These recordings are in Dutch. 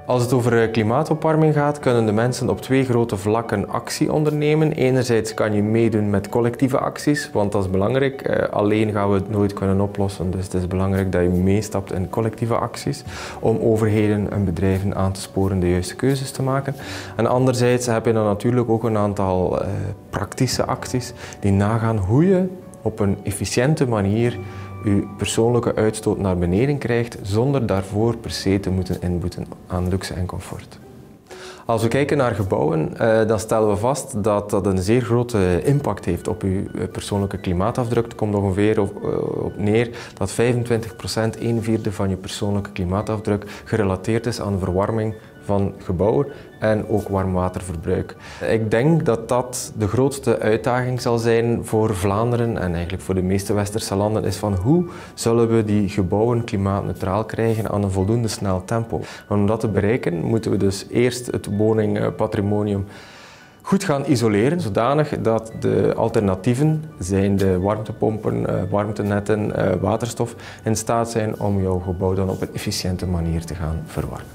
Als het over klimaatopwarming gaat, kunnen de mensen op twee grote vlakken actie ondernemen. Enerzijds kan je meedoen met collectieve acties, want dat is belangrijk. Alleen gaan we het nooit kunnen oplossen, dus het is belangrijk dat je meestapt in collectieve acties om overheden en bedrijven aan te sporen de juiste keuzes te maken. En anderzijds heb je dan natuurlijk ook een aantal praktische acties die nagaan hoe je op een efficiënte manier je persoonlijke uitstoot naar beneden krijgt zonder daarvoor per se te moeten inboeten aan luxe en comfort. Als we kijken naar gebouwen, dan stellen we vast dat dat een zeer grote impact heeft op uw persoonlijke klimaatafdruk. Het komt ongeveer op neer dat 25%, 1/4 van je persoonlijke klimaatafdruk gerelateerd is aan verwarming van gebouwen en ook warmwaterverbruik. Ik denk dat dat de grootste uitdaging zal zijn voor Vlaanderen en eigenlijk voor de meeste westerse landen, is van hoe zullen we die gebouwen klimaatneutraal krijgen aan een voldoende snel tempo. En om dat te bereiken moeten we dus eerst het woningpatrimonium goed gaan isoleren, zodanig dat de alternatieven, zijn de warmtepompen, warmtenetten, waterstof, in staat zijn om jouw gebouw dan op een efficiënte manier te gaan verwarmen.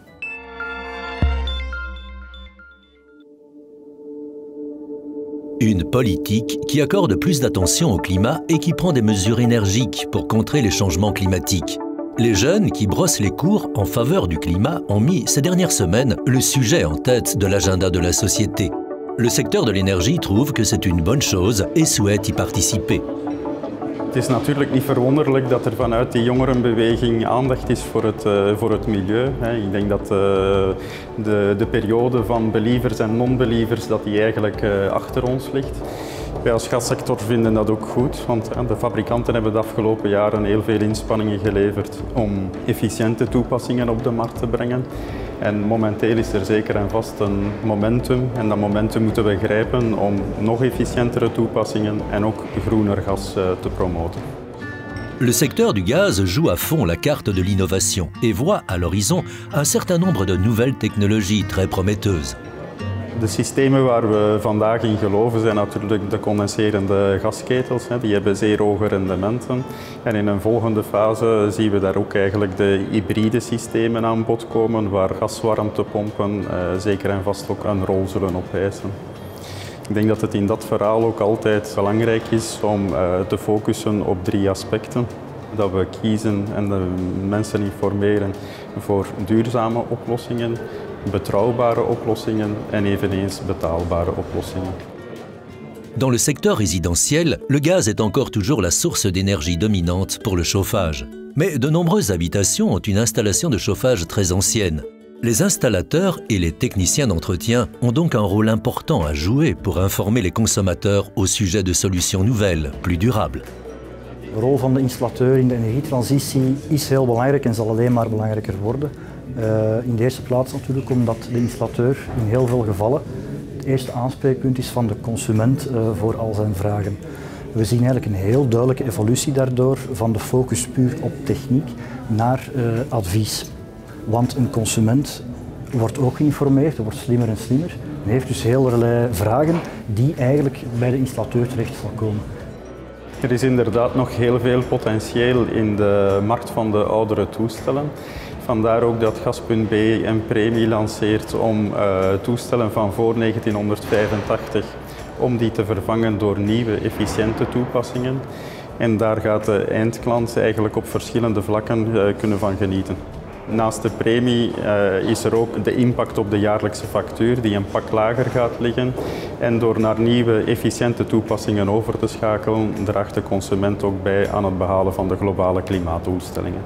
Une politique qui accorde plus d'attention au climat et qui prend des mesures énergiques pour contrer les changements climatiques. Les jeunes qui brossent les cours en faveur du climat ont mis ces dernières semaines le sujet en tête de l'agenda de la société. Le secteur de l'énergie trouve que c'est une bonne chose et souhaite y participer. Het is natuurlijk niet verwonderlijk dat er vanuit die jongerenbeweging aandacht is voor het milieu. Ik denk dat de periode van believers en non-believers dat die eigenlijk achter ons ligt. Wij als gassector vinden dat ook goed, want de fabrikanten hebben de afgelopen jaren heel veel inspanningen geleverd om efficiënte toepassingen op de markt te brengen. En momenteel is er zeker en vast een momentum en dat momentum moeten we grijpen om nog efficiëntere toepassingen en ook groener gas te promoten. Le secteur du gaz joue à fond la carte de l'innovation et voit à l'horizon un certain nombre de nouvelles technologies très prometteuses. De systemen waar we vandaag in geloven zijn natuurlijk de condenserende gasketels. Die hebben zeer hoge rendementen. En in een volgende fase zien we daar ook eigenlijk de hybride systemen aan bod komen, waar gaswarmtepompen zeker en vast ook een rol zullen opeisen. Ik denk dat het in dat verhaal ook altijd belangrijk is om te focussen op 3 aspecten. Dat we kiezen en de mensen informeren voor duurzame oplossingen, betrouwbare oplossingen en eveneens betaalbare oplossingen. Dans le secteur résidentiel, le gaz est encore toujours la source d'énergie dominante pour le chauffage. Mais de nombreuses habitations ont une installation de chauffage très ancienne. Les installateurs et les techniciens d'entretien ont donc un rôle important à jouer pour informer les consommateurs au sujet de solutions nouvelles, plus durables. De rol van de installateur in de energietransitie is heel belangrijk en zal alleen maar belangrijker worden. In de eerste plaats natuurlijk omdat de installateur in heel veel gevallen het eerste aanspreekpunt is van de consument voor al zijn vragen. We zien eigenlijk een heel duidelijke evolutie daardoor van de focus puur op techniek naar advies. Want een consument wordt ook geïnformeerd, wordt slimmer en slimmer en heeft dus heel allerlei vragen die eigenlijk bij de installateur terecht zal komen. Er is inderdaad nog heel veel potentieel in de markt van de oudere toestellen. Vandaar ook dat Gas.B een premie lanceert om toestellen van voor 1985 om die te vervangen door nieuwe efficiënte toepassingen. En daar gaat de eindklant eigenlijk op verschillende vlakken kunnen van genieten. Naast de premie is er ook de impact op de jaarlijkse factuur die een pak lager gaat liggen. En door naar nieuwe efficiënte toepassingen over te schakelen, draagt de consument ook bij aan het behalen van de globale klimaatdoelstellingen.